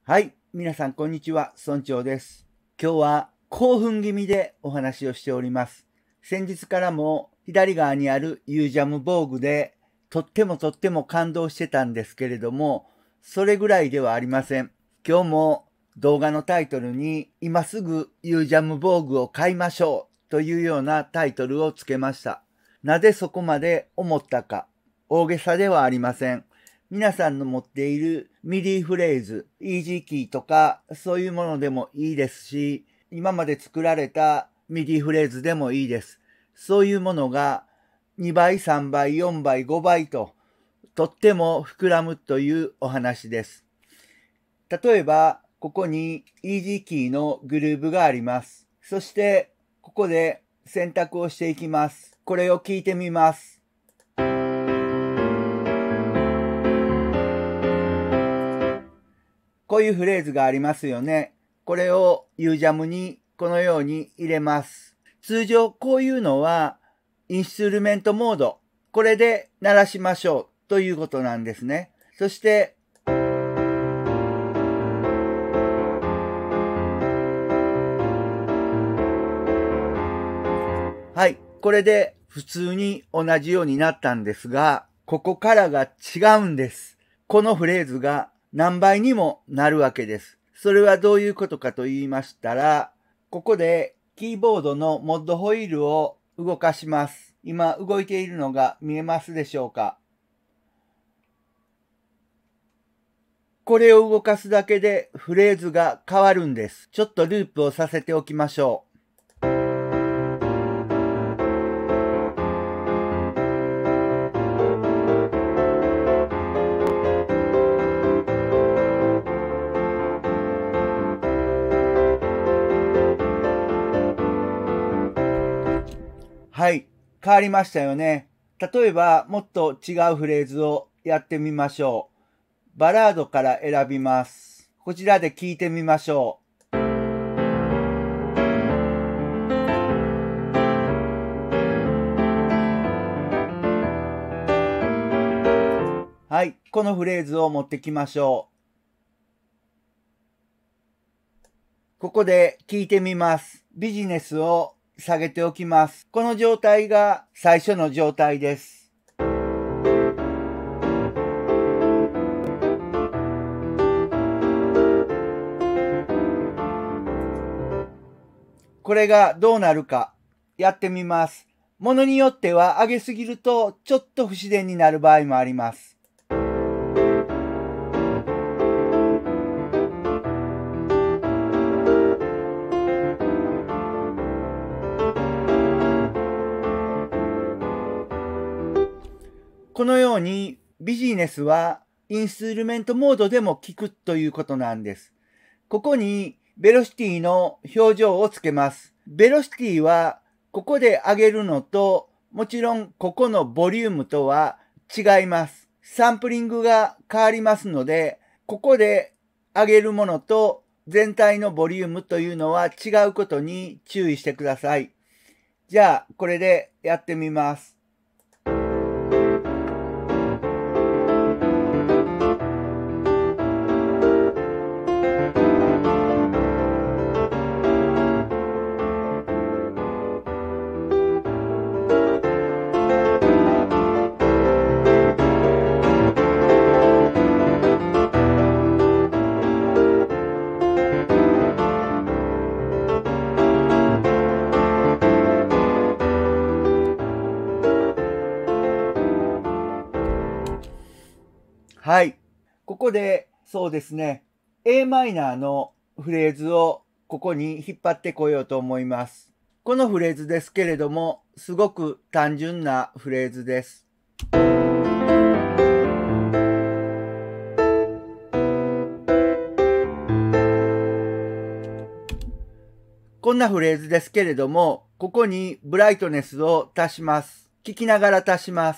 はい、皆さんこんにちは、村長です。今日は興奮気味でお話をしております。先日からも左側にあるユージャム防具でとっても感動してたんですけれども、それぐらいではありません。今日も動画のタイトルに今すぐユージャム防具を買いましょうというようなタイトルをつけました。なぜそこまで思ったか、大げさではありません。皆さんの持っているミディフレーズ、イージーキーとかそういうものでもいいですし、今まで作られたミディフレーズでもいいです。そういうものが2倍、3倍、4倍、5倍ととっても膨らむというお話です。例えば、ここにイージーキーのグルーブがあります。そして、ここで選択をしていきます。これを聞いてみます。こういうフレーズがありますよね。これを UJAM にこのように入れます。通常こういうのはインストゥルメントモード。これで鳴らしましょうということなんですね。そしてはい。これで普通に同じようになったんですが、ここからが違うんです。このフレーズが何倍にもなるわけです。それはどういうことかと言いましたら、ここでキーボードのモッドホイールを動かします。今動いているのが見えますでしょうか？これを動かすだけでフレーズが変わるんです。ちょっとループをさせておきましょう。はい。変わりましたよね。例えば、もっと違うフレーズをやってみましょう。バラードから選びます。こちらで聞いてみましょう。はい。このフレーズを持ってきましょう。ここで聞いてみます。ビジネスを下げておきます。この状態が最初の状態です。これがどうなるかやってみます。ものによっては上げすぎるとちょっと不自然になる場合もあります。このようにビジネスはインストゥルメントモードでも効くということなんです。ここにベロシティの表情をつけます。ベロシティはここで上げるのともちろんここのボリュームとは違います。サンプリングが変わりますので、ここで上げるものと全体のボリュームというのは違うことに注意してください。じゃあこれでやってみます。はい。ここで、そうですね、a マイナーのフレーズをここに引っ張ってこようと思います。このフレーズですけれども、すごく単純なフレーズです。こんなフレーズですけれども、ここにブライトネスを足します。聞きながら足します。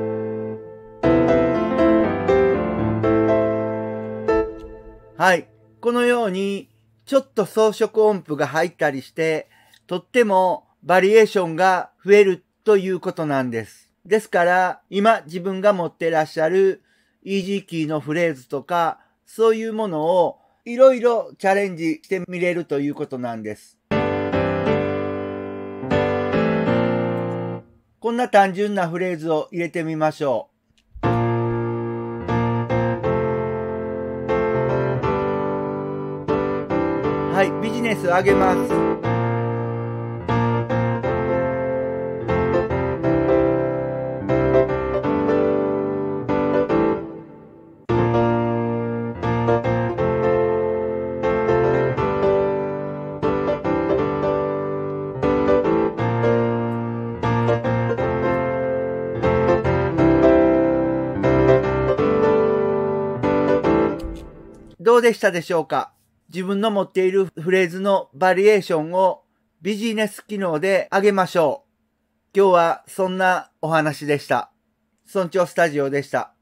はい。 このようにちょっと装飾音符が入ったりして、とってもバリエーションが増えるということなんです。ですから、今自分が持ってらっしゃるイージーキーのフレーズとか、そういうものをいろいろチャレンジしてみれるということなんです。こんな単純なフレーズを入れてみましょう。はい、ビジネス上げます。どうでしたでしょうか？自分の持っているフレーズのバリエーションをビジネス機能で上げましょう。今日はそんなお話でした。村長スタジオでした。